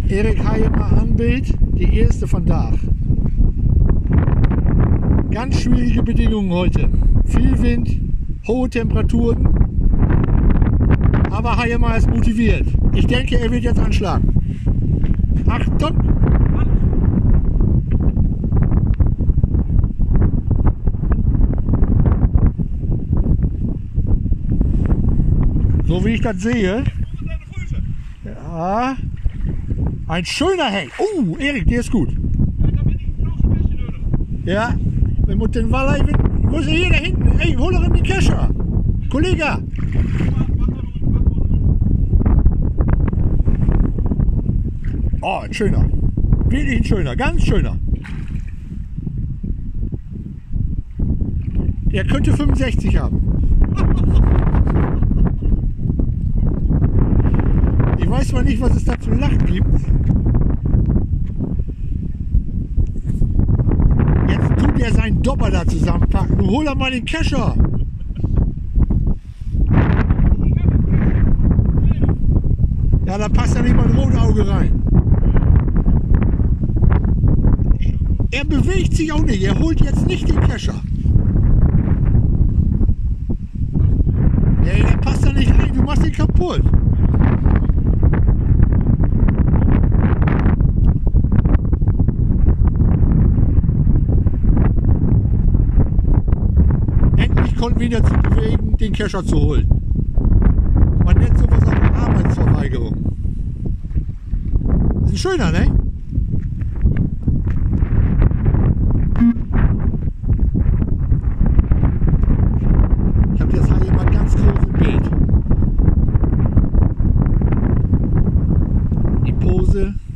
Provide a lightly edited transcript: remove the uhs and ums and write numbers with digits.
Erik Heimer am Bild, die erste von Dach. Ganz schwierige Bedingungen heute. Viel Wind, hohe Temperaturen. Aber Heimer ist motiviert. Ich denke, er wird jetzt anschlagen. Achtung! So wie ich das sehe. Ja. Ein schöner Hecht. Erik, der ist gut. Ja, wir müssen den Wall even. Wo ist er hier da hinten? Ey, hol doch in den Kescher. Kollege. Oh, ein schöner. Wirklich ein schöner, ganz schöner. Der könnte 65 haben. Ich weiß mal nicht, was es da zu lachen gibt. Jetzt tut er seinen Dopper da zusammenpacken. Du hol doch mal den Kescher. Ja, da passt ja nicht mal ein Rotauge rein. Er bewegt sich auch nicht. Er holt jetzt nicht den Kescher. Nee, der passt da nicht rein. Du machst ihn kaputt. Konnten wir ihn dazu bewegen, den Kescher zu holen. Man nennt sowas auch Arbeitsverweigerung. Ist ein schöner, ne? Ich habe jetzt hier mal ganz groß im Bild. Die Pose.